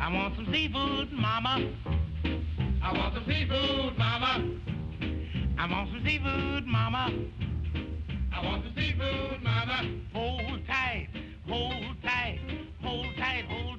I want some seafood, mama. I want some seafood, mama. I want some seafood, mama. I want some seafood, mama. Hold tight, hold tight, hold tight, hold